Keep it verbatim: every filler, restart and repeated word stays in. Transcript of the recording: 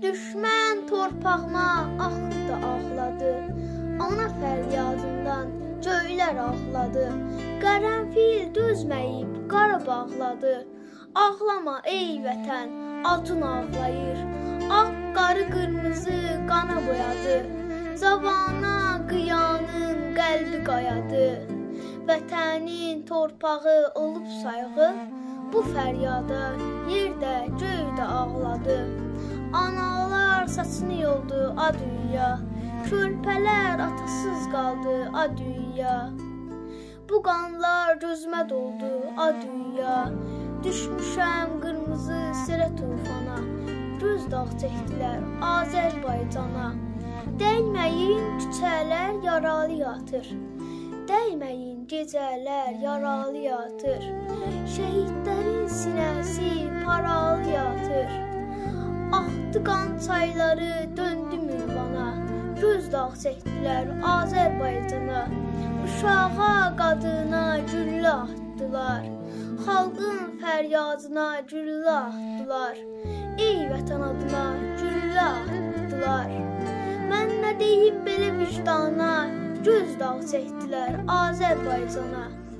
Düşmən torpağıma axdı ağladı, ana fəryadından göylər ağladı. Qərənfil dözməyib Qarabağladı, ağlama ey vətən, acın ağlayır. Ağ qarı qırmızı qana boyadı, zavana qıyanın qəlbi qayadı. Vətənin torpağı olub sayğı, bu fəryada yerdə göydə ağladı. Analar saçını yoldu a dünya, körpələr atasız qaldı a dünya. Bu qanlar gözümə doldu a dünya, düşmüşəm qırmızı sirə tufana. Göz dağ çəkdilər Azərbaycana, dəyməyin küçələr yaralı yatır, dəyməyin gecələr yaralı yatır. Şəhidlərin sinəsi paralı yatır, axdı qan çayları döndü mürvana. Göz dağ çəkdilər Azərbaycana, uşağa qadına güllə atdılar, xalqın fəryadına güllə atdılar. Ey vətən adına güllə atdılar. Mən nə deyim belə vicdana, göz dağ çəkdilər Azərbaycana.